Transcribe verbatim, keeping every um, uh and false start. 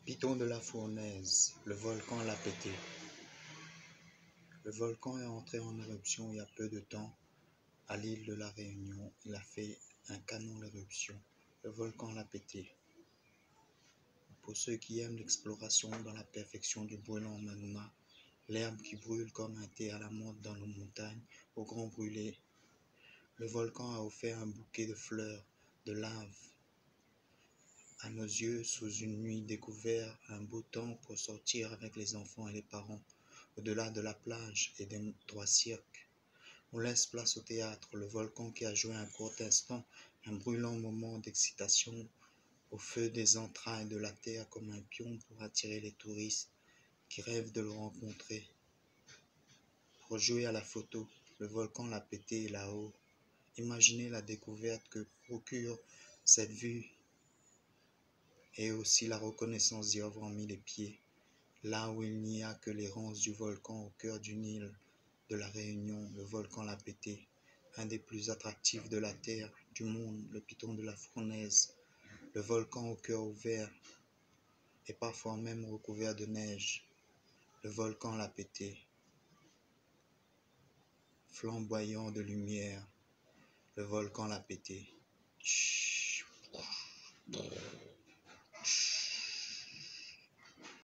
Piton de la Fournaise, le volcan l'a pété. Le volcan est entré en éruption il y a peu de temps à l'île de la Réunion. Il a fait un canon d'éruption. Le volcan l'a pété. Pour ceux qui aiment l'exploration dans la perfection du brûlant magma, l'herbe qui brûle comme un thé à la menthe dans nos montagnes, au grand brûlé, le volcan a offert un bouquet de fleurs, de lave. À nos yeux, sous une nuit découverte, un beau temps pour sortir avec les enfants et les parents, au-delà de la plage et des trois cirques. On laisse place au théâtre, le volcan qui a joué un court instant, un brûlant moment d'excitation, au feu des entrailles de la terre comme un pion pour attirer les touristes qui rêvent de le rencontrer. Pour jouer à la photo, le volcan l'a pété là-haut. Imaginez la découverte que procure cette vue et aussi la reconnaissance d'y avoir mis les pieds, là où il n'y a que l'errance du volcan au cœur d'une île de la Réunion. Le volcan l'a pété, un des plus attractifs de la terre, du monde, le piton de la Fournaise, le volcan au cœur ouvert et parfois même recouvert de neige. Le volcan l'a pété, flamboyant de lumière, le volcan l'a pété. Chut.